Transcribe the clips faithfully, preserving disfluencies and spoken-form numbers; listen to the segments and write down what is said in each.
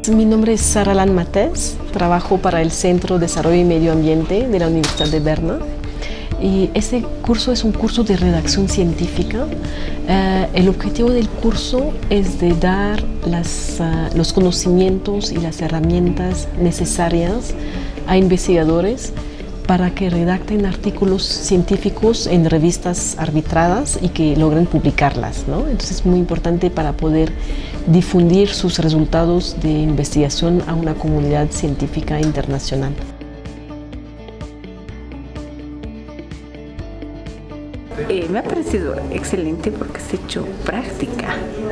Mi nombre es Sara Lan Matés, trabajo para el Centro de Desarrollo y Medio Ambiente de la Universidad de Berna. Y este curso es un curso de redacción científica. Uh, el objetivo del curso es de dar las, uh, los conocimientos y las herramientas necesarias a investigadores para que redacten artículos científicos en revistas arbitradas y que logren publicarlas, ¿no? Entonces es muy importante para poder difundir sus resultados de investigación a una comunidad científica internacional. Eh, me ha parecido excelente porque se ha hecho práctica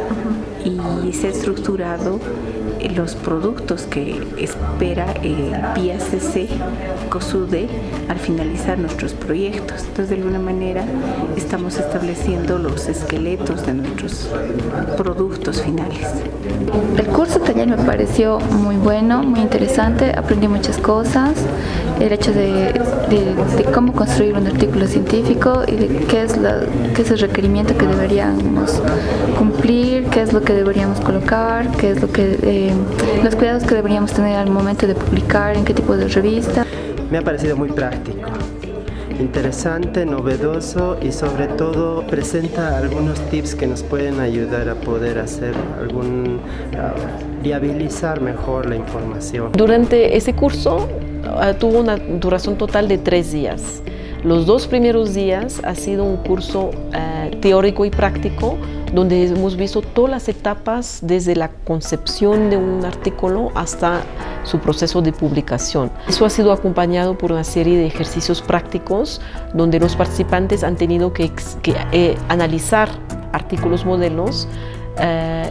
y se ha estructurado eh, los productos que espera el P I A C C COSUDE al finalizar nuestros proyectos. Entonces, de alguna manera, estamos estableciendo los esqueletos de nuestros productos finales. El curso taller me pareció muy bueno, muy interesante, aprendí muchas cosas, el hecho de, de, de cómo construir un artículo científico y de qué es, la, qué es el requerimiento que deberíamos cumplir, qué es lo que deberíamos colocar, qué es lo que, eh, los cuidados que deberíamos tener al momento de publicar, en qué tipo de revista. Me ha parecido muy práctico, interesante, novedoso y sobre todo presenta algunos tips que nos pueden ayudar a poder hacer algún, uh, viabilizar mejor la información. Durante ese curso uh, tuvo una duración total de tres días. Los dos primeros días ha sido un curso uh, teórico y práctico donde hemos visto todas las etapas desde la concepción de un artículo hasta su proceso de publicación. Eso ha sido acompañado por una serie de ejercicios prácticos donde los participantes han tenido que, que eh, analizar artículos modelos eh,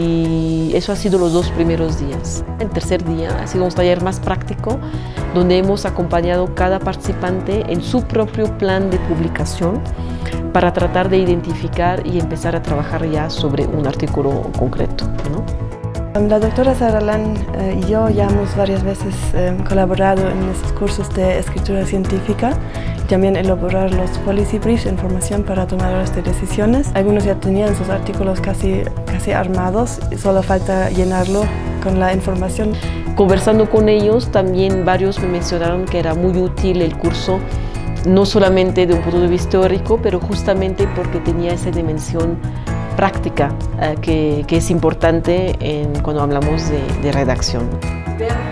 y eso ha sido los dos primeros días. El tercer día ha sido un taller más práctico donde hemos acompañado cada participante en su propio plan de publicación para tratar de identificar y empezar a trabajar ya sobre un artículo concreto, ¿no? La doctora Sara Lan eh, y yo ya hemos varias veces eh, colaborado en estos cursos de escritura científica y también elaborar los policy briefs, información para tomadores de decisiones. Algunos ya tenían sus artículos casi, casi armados, solo falta llenarlo con la información. Conversando con ellos, también varios me mencionaron que era muy útil el curso, no solamente de un punto de vista teórico, pero justamente porque tenía esa dimensión práctica eh, que, que es importante en, cuando hablamos de, de redacción.